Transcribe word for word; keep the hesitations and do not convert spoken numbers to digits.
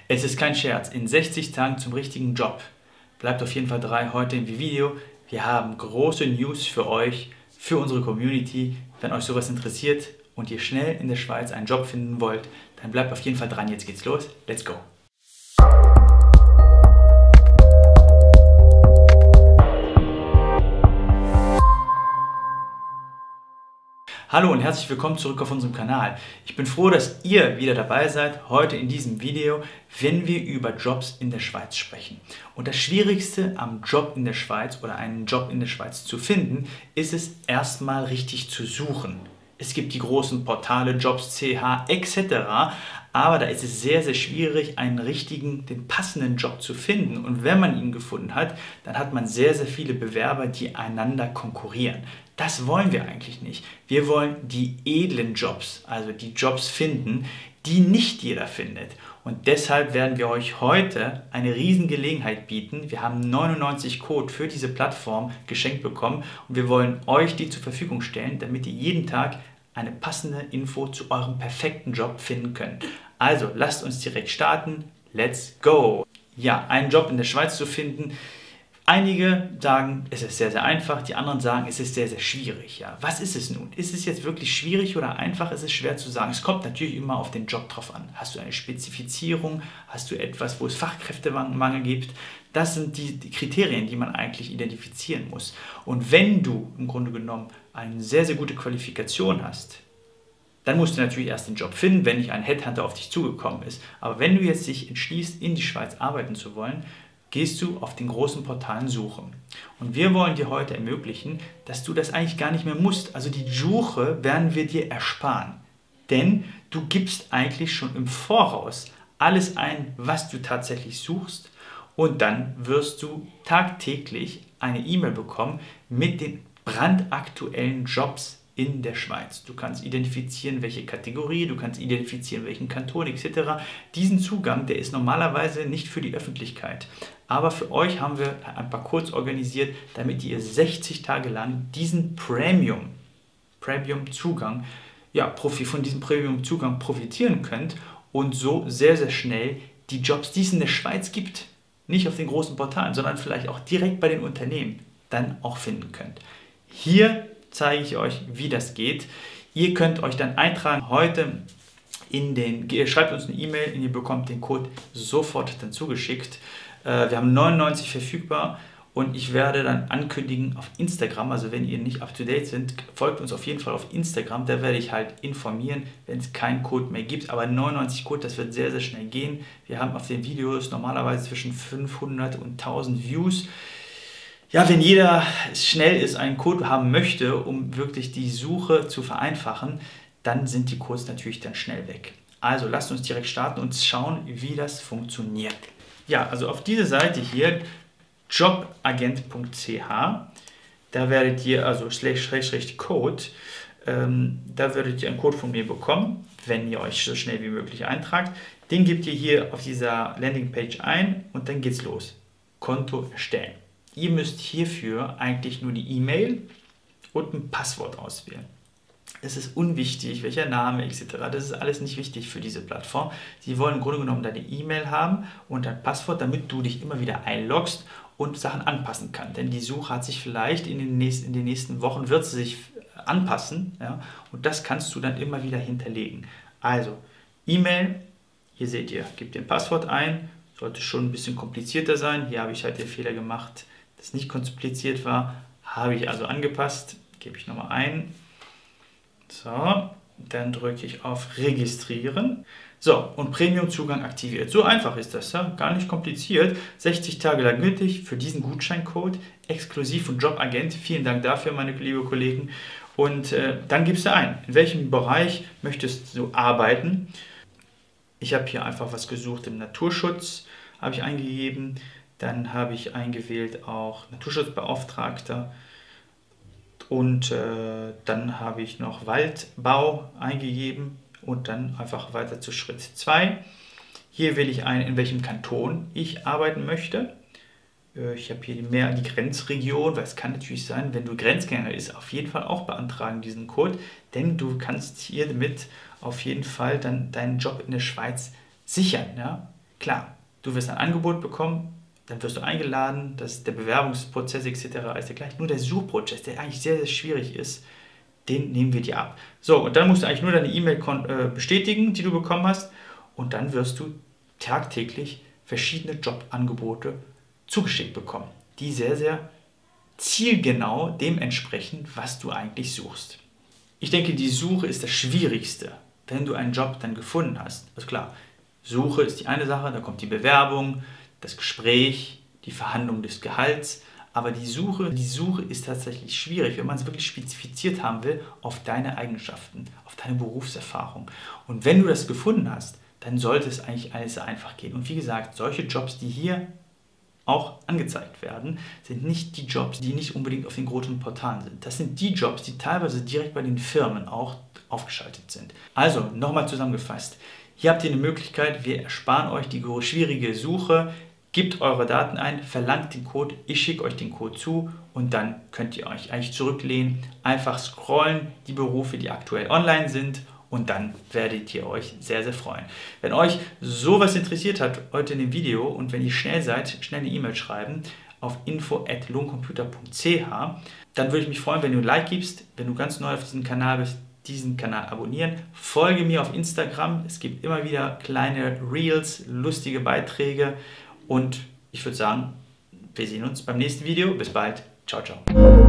Es ist kein Scherz, in sechzig Tagen zum richtigen Job. Bleibt auf jeden Fall dran heute im Video. Wir haben große News für euch, für unsere Community. Wenn euch sowas interessiert und ihr schnell in der Schweiz einen Job finden wollt, dann bleibt auf jeden Fall dran. Jetzt geht's los. Let's go! Hallo und herzlich willkommen zurück auf unserem Kanal. Ich bin froh, dass ihr wieder dabei seid, heute in diesem Video, wenn wir über Jobs in der Schweiz sprechen. Und das Schwierigste am Job in der Schweiz oder einen Job in der Schweiz zu finden, ist es erstmal richtig zu suchen. Es gibt die großen Portale, Jobs punkt c h et cetera, aber da ist es sehr, sehr schwierig, einen richtigen, den passenden Job zu finden. Und wenn man ihn gefunden hat, dann hat man sehr, sehr viele Bewerber, die einander konkurrieren. Das wollen wir eigentlich nicht. Wir wollen die edlen Jobs, also die Jobs finden, die nicht jeder findet. Und deshalb werden wir euch heute eine riesen Gelegenheit bieten. Wir haben neunundneunzig Code für diese Plattform geschenkt bekommen und wir wollen euch die zur Verfügung stellen, damit ihr jeden Tag eine passende Info zu eurem perfekten Job finden könnt. Also lasst uns direkt starten. Let's go! Ja, einen Job in der Schweiz zu finden. Einige sagen, es ist sehr, sehr einfach, die anderen sagen, es ist sehr, sehr schwierig. Ja, was ist es nun? Ist es jetzt wirklich schwierig oder einfach? Es ist schwer zu sagen. Es kommt natürlich immer auf den Job drauf an. Hast du eine Spezifizierung? Hast du etwas, wo es Fachkräftemangel gibt? Das sind die, die Kriterien, die man eigentlich identifizieren muss. Und wenn du im Grunde genommen eine sehr, sehr gute Qualifikation hast, dann musst du natürlich erst den Job finden, wenn nicht ein Headhunter auf dich zugekommen ist. Aber wenn du jetzt dich entschließt, in die Schweiz arbeiten zu wollen, gehst du auf den großen Portalen suchen. Und wir wollen dir heute ermöglichen, dass du das eigentlich gar nicht mehr musst. Also die Suche werden wir dir ersparen. Denn du gibst eigentlich schon im Voraus alles ein, was du tatsächlich suchst. Und dann wirst du tagtäglich eine E-Mail bekommen mit den brandaktuellen Jobs in der Schweiz. Du kannst identifizieren, welche Kategorie, du kannst identifizieren, welchen Kanton et cetera. Diesen Zugang, der ist normalerweise nicht für die Öffentlichkeit. Aber für euch haben wir ein paar Codes organisiert, damit ihr sechzig Tage lang diesen Premium, Premium-Zugang, ja, von diesem Premium-Zugang profitieren könnt und so sehr, sehr schnell die Jobs, die es in der Schweiz gibt, nicht auf den großen Portalen, sondern vielleicht auch direkt bei den Unternehmen, dann auch finden könnt. Hier zeige ich euch, wie das geht. Ihr könnt euch dann eintragen heute in den, ihr schreibt uns eine E-Mail und ihr bekommt den Code sofort dann zugeschickt. Wir haben neunundneunzig verfügbar und ich werde dann ankündigen auf Instagram, also wenn ihr nicht up to date sind, folgt uns auf jeden Fall auf Instagram, da werde ich halt informieren, wenn es keinen Code mehr gibt, aber neunundneunzig Code, das wird sehr, sehr schnell gehen. Wir haben auf den Videos normalerweise zwischen fünfhundert und tausend Views. Ja, wenn jeder schnell ist, einen Code haben möchte, um wirklich die Suche zu vereinfachen, dann sind die Codes natürlich dann schnell weg. Also lasst uns direkt starten und schauen, wie das funktioniert. Ja, also auf diese Seite hier, jobagent punkt c h, da werdet ihr, also slash, slash, Code, ähm, da werdet ihr einen Code von mir bekommen, wenn ihr euch so schnell wie möglich eintragt. Den gebt ihr hier auf dieser Landingpage ein und dann geht's los. Konto erstellen. Ihr müsst hierfür eigentlich nur die E-Mail und ein Passwort auswählen. Es ist unwichtig, welcher Name et cetera. Das ist alles nicht wichtig für diese Plattform. Sie wollen im Grunde genommen deine E-Mail haben und ein Passwort, damit du dich immer wieder einloggst und Sachen anpassen kannst. Denn die Suche hat sich vielleicht in den nächsten, in den nächsten Wochen, wird sie sich anpassen. Ja? Und das kannst du dann immer wieder hinterlegen. Also E-Mail, hier seht ihr, gebt ihr ein Passwort ein. Sollte schon ein bisschen komplizierter sein. Hier habe ich halt den Fehler gemacht, das nicht kompliziert war, habe ich also angepasst, gebe ich nochmal ein. So, dann drücke ich auf Registrieren. So, und Premium-Zugang aktiviert. So einfach ist das, ja? Gar nicht kompliziert. sechzig Tage lang gültig für diesen Gutscheincode, exklusiv von Jobagent. Vielen Dank dafür, meine lieben Kollegen. Und äh, dann gibst du ein, in welchem Bereich möchtest du arbeiten. Ich habe hier einfach was gesucht im Naturschutz, habe ich eingegeben. Dann habe ich eingewählt auch Naturschutzbeauftragter und äh, dann habe ich noch Waldbau eingegeben und dann einfach weiter zu Schritt zwei. Hier wähle ich ein, in welchem Kanton ich arbeiten möchte. Äh, ich habe hier mehr die Grenzregion, weil es kann natürlich sein, wenn du Grenzgänger bist, auf jeden Fall auch beantragen diesen Code, denn du kannst hier damit auf jeden Fall dann deinen Job in der Schweiz sichern. Ja? Klar, du wirst ein Angebot bekommen, dann wirst du eingeladen, dass der Bewerbungsprozess et cetera ist der gleich. Nur der Suchprozess, der eigentlich sehr, sehr schwierig ist, den nehmen wir dir ab. So, und dann musst du eigentlich nur deine E-Mail bestätigen, die du bekommen hast, und dann wirst du tagtäglich verschiedene Jobangebote zugeschickt bekommen, die sehr, sehr zielgenau dem entsprechen, was du eigentlich suchst. Ich denke, die Suche ist das Schwierigste, wenn du einen Job dann gefunden hast. Also klar, Suche ist die eine Sache, da kommt die Bewerbung, das Gespräch, die Verhandlung des Gehalts, aber die Suche, die Suche ist tatsächlich schwierig, wenn man es wirklich spezifiziert haben will, auf deine Eigenschaften, auf deine Berufserfahrung. Und wenn du das gefunden hast, dann sollte es eigentlich alles einfach gehen. Und wie gesagt, solche Jobs, die hier auch angezeigt werden, sind nicht die Jobs, die nicht unbedingt auf den großen Portalen sind. Das sind die Jobs, die teilweise direkt bei den Firmen auch aufgeschaltet sind. Also, nochmal zusammengefasst. Hier habt ihr eine Möglichkeit, wir ersparen euch die schwierige Suche, gebt eure Daten ein, verlangt den Code, ich schicke euch den Code zu und dann könnt ihr euch eigentlich zurücklehnen, einfach scrollen, die Berufe, die aktuell online sind, und dann werdet ihr euch sehr, sehr freuen. Wenn euch sowas interessiert hat heute in dem Video und wenn ihr schnell seid, schnell eine E-Mail schreiben auf info at lohncomputer punkt c h, dann würde ich mich freuen, wenn du ein Like gibst, wenn du ganz neu auf diesem Kanal bist, diesen Kanal abonnieren. Folge mir auf Instagram, es gibt immer wieder kleine Reels, lustige Beiträge und ich würde sagen, wir sehen uns beim nächsten Video. Bis bald. Ciao, ciao.